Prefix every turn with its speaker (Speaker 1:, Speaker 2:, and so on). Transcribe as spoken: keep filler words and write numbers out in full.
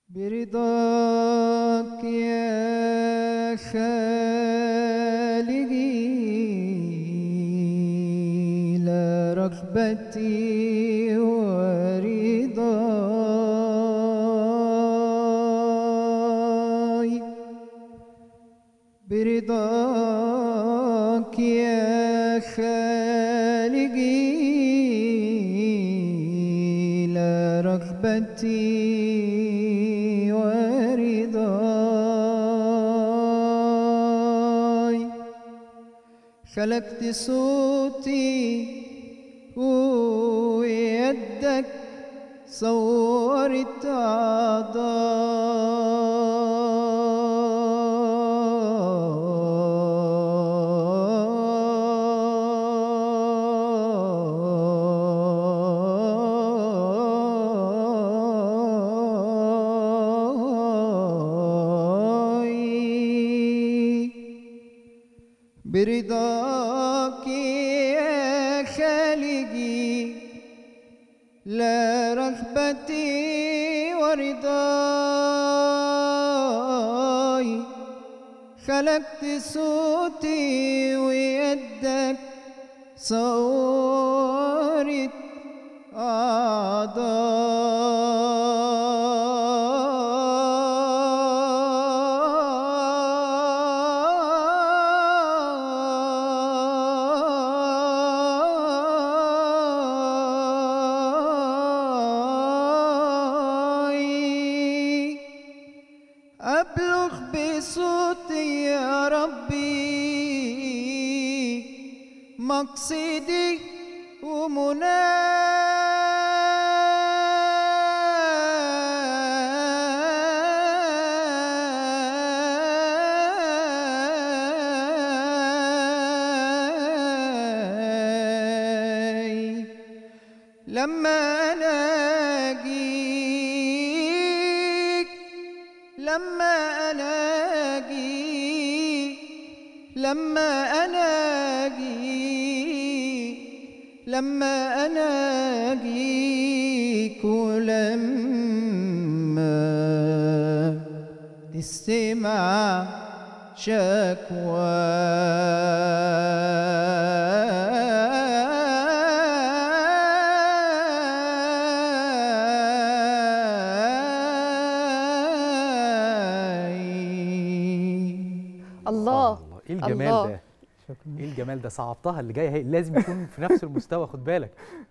Speaker 1: برضاك يا خالقي لا رغبتي ورضاي. برضاك يا خالقي لا رغبتي ورضاي. خلقت صوتي ويدك صورت أعضاي. برضاك يا خالقي لا رغبتي ورضاي. خلقت صوتي ويدك صورت أعضاي. أبلغ بصوتي يا ربي مقصدي ومناي. لما ألاقيك لما ألاقيك لما ألاقيك لما ألاقيك ولما تستمع شكواي.
Speaker 2: الله
Speaker 3: الله، ايه الجمال
Speaker 2: الله.
Speaker 3: ده؟ ايه الجمال ده؟ صعبتها، اللي جايه هي لازم يكون في نفس المستوى، خد بالك.